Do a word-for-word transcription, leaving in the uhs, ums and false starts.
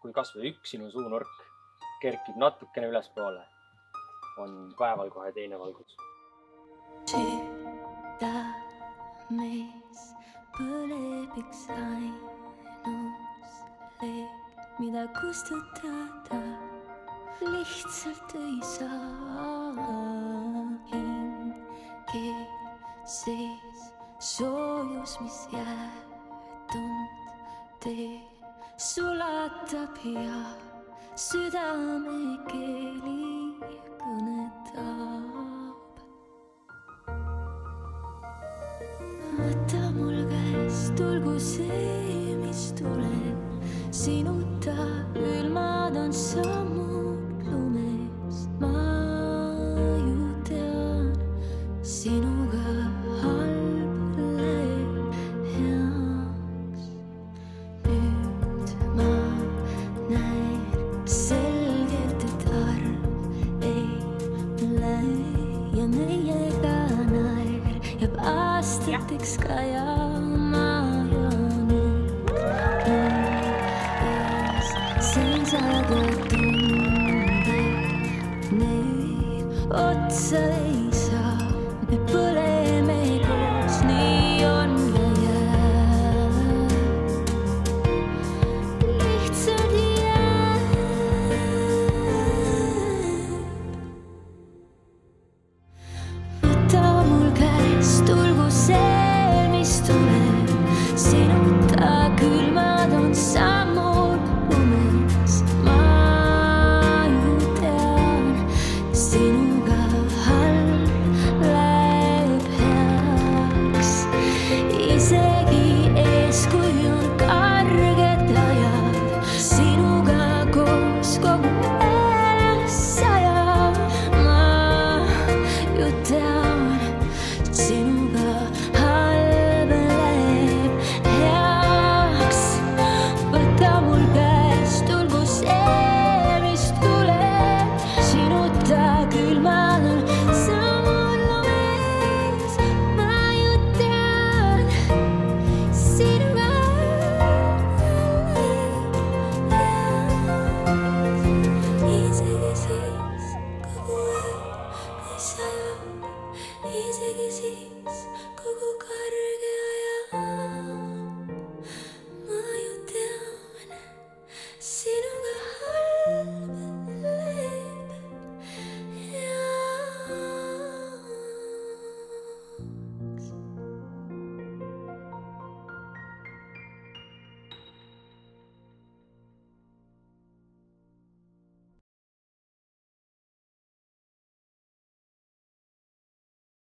kui kasvõi üks sinu suunurk kerkib natukene ülespoole, on päeval kohe teine valgus. Süda, mees põleb üks ainus leeb, mida kustutada lihtsalt ei saa. Hinge sees soojus, mis jäätund teeb, sulatab ja südame keeli kõnetab. Võta mul käest, tulgu see, mis tuleb, sinuta külmad on sammud lumest. Ma ju tean, sinuga halb läheb heaks. Nüüd ma näen selgelt, et arv ei lähe ja meiega naer jääb aastateks ka ja ma ja nüüd ees seisad ja tunded need otsa ei saa. Me põleme koos, nii on ja jääb, lihtsalt jääb. Võta mul käest, tulgu see, mis tuleb, sinuta külmad on sammud lumes. Ma ju tean, sinuga halb läheb heaks. Isegi ees, kui on karged ajad, sinuga koos kogu elu sajab. Ma ju tean, sinuga halb läheb heaks. Võta mul käest, tulgu see, mis tuleb, sinuta külmad on sammud lumes. Ma ju tean, sinuga halb läheb heaks. Isegi siis, kogu öö, mis sajab, isegi siis kogu karge